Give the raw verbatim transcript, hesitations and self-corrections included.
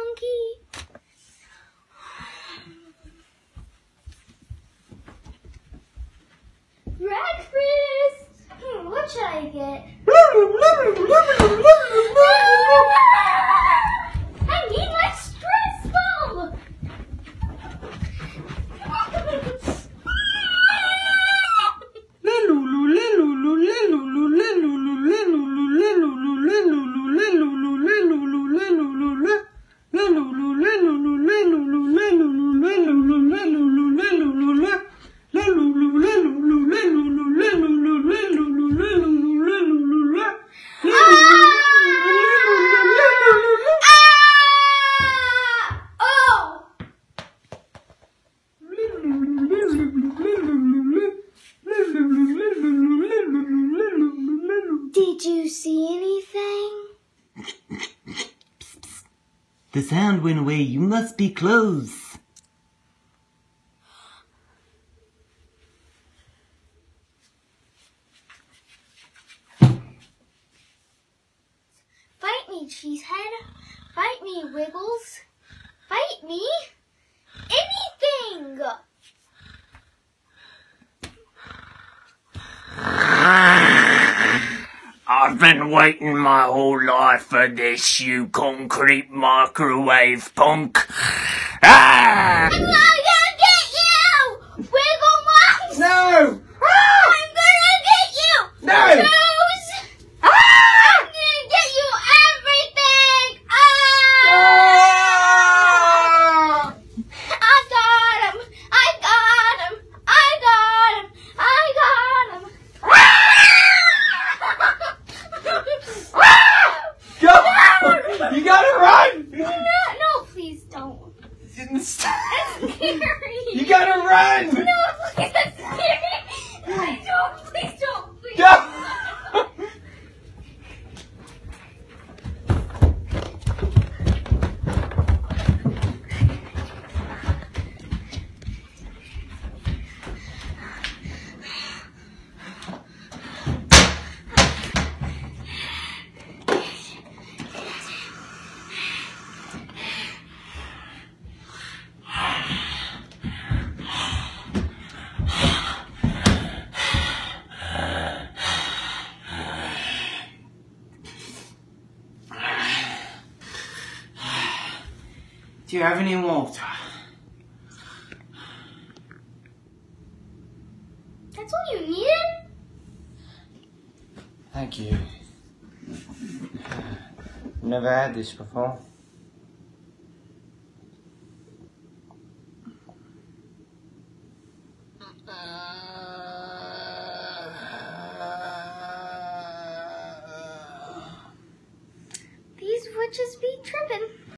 monkey. Breakfast! Hmm, what should I get? I need my stress ball! Did you see anything? The sound went away. You must be close. Fight me, Cheesehead. Fight me, Wiggles. Fight me. Anything! I've been waiting my whole life for this, you concrete microwave punk. Ah! I'm gonna get you! Wiggle Monks! No! I'm gonna get you! No! Rose! I'm gonna get you everything! Ah! I got him! I got him! I got him! I got him! Go! You gotta run! No, no, please don't. That's scary. You gotta run! No, please, that's scary. Please don't, please don't, please. Go! Do you have any water? That's all you needed? Thank you. Never had this before. These would just be tripping.